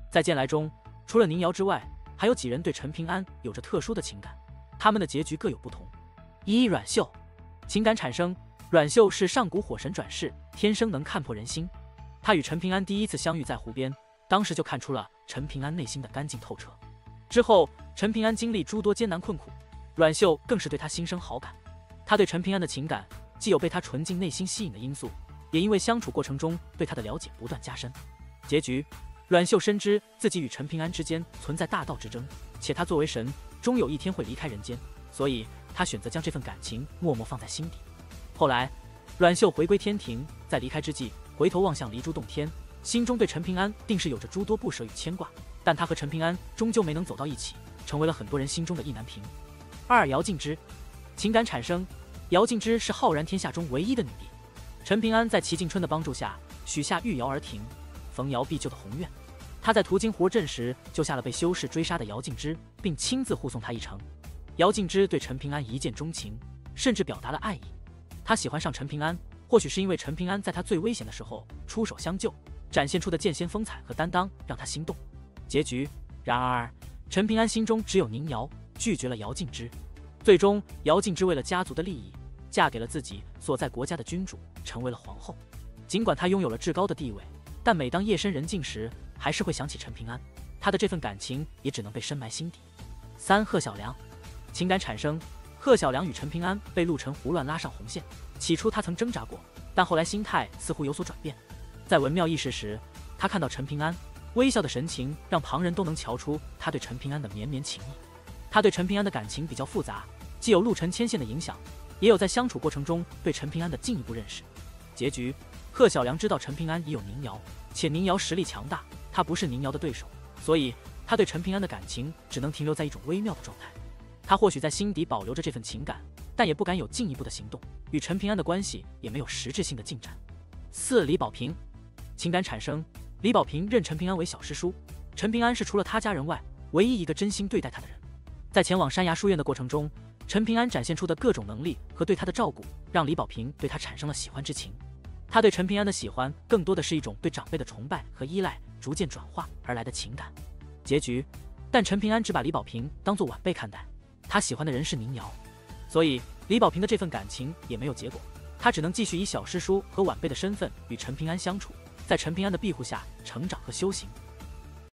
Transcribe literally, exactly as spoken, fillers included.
在剑来中，除了宁瑶之外，还有几人对陈平安有着特殊的情感，他们的结局各有不同。一、阮秀，情感产生。阮秀是上古火神转世，天生能看破人心。他与陈平安第一次相遇在湖边，当时就看出了陈平安内心的干净透彻。之后，陈平安经历诸多艰难困苦，阮秀更是对他心生好感。他对陈平安的情感，既有被他纯净内心吸引的因素，也因为相处过程中对他的了解不断加深。结局，阮秀深知自己与陈平安之间存在大道之争，且他作为神，终有一天会离开人间，所以他选择将这份感情默默放在心底。后来，阮秀回归天庭，在离开之际，回头望向离珠洞天，心中对陈平安定是有着诸多不舍与牵挂，但他和陈平安终究没能走到一起，成为了很多人心中的意难平。二、姚敬之，情感产生。姚敬之是浩然天下中唯一的女帝，陈平安在齐敬春的帮助下，许下遇姚而停，逢姚必救的宏愿。他在途经活镇时，救下了被修士追杀的姚敬之，并亲自护送他一程。姚敬之对陈平安一见钟情，甚至表达了爱意。他喜欢上陈平安，或许是因为陈平安在他最危险的时候出手相救，展现出的剑仙风采和担当让他心动。结局，然而陈平安心中只有宁瑶，拒绝了姚敬之。最终，姚敬之为了家族的利益，嫁给了自己所在国家的君主，成为了皇后。尽管她拥有了至高的地位，但每当夜深人静时，还是会想起陈平安，她的这份感情也只能被深埋心底。三、贺小良，情感产生。贺小良与陈平安被陆晨胡乱拉上红线，起初他曾挣扎过，但后来心态似乎有所转变。在文庙议事时，他看到陈平安微笑的神情，让旁人都能瞧出他对陈平安的绵绵情意。他对陈平安的感情比较复杂，既有陆晨牵线的影响，也有在相处过程中对陈平安的进一步认识。结局，贺小良知道陈平安已有宁瑶，且宁瑶实力强大，他不是宁瑶的对手，所以他对陈平安的感情只能停留在一种微妙的状态。他或许在心底保留着这份情感，但也不敢有进一步的行动，与陈平安的关系也没有实质性的进展。四、李保平，情感产生。李保平认陈平安为小师叔，陈平安是除了他家人外唯一一个真心对待他的人。在前往山崖书院的过程中，陈平安展现出的各种能力和对他的照顾，让李保平对他产生了喜欢之情。他对陈平安的喜欢，更多的是一种对长辈的崇拜和依赖，逐渐转化而来的情感。结局，但陈平安只把李保平当作晚辈看待。他喜欢的人是宁瑶，所以李保平的这份感情也没有结果，他只能继续以小师叔和晚辈的身份与陈平安相处，在陈平安的庇护下成长和修行。